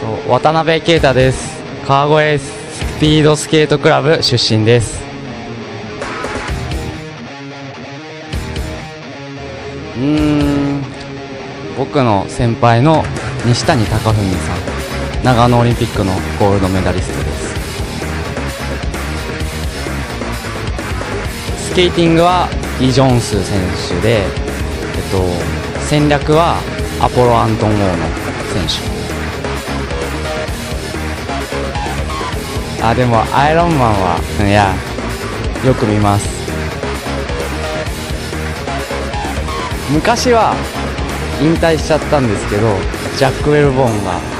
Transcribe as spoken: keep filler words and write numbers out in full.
と渡辺啓太です。川越スピードスケートクラブ出身です。うーん僕の先輩の西谷貴文さん、長野オリンピックのゴールドメダリストです。スケーティングはイ・ジョンス選手で、えっと、戦略はアポロ・アントン・ウォーの選手。あ、でもアイロンマンは、いや、よく見ます。昔は引退しちゃったんですけど、ジャック・ウェルボーンが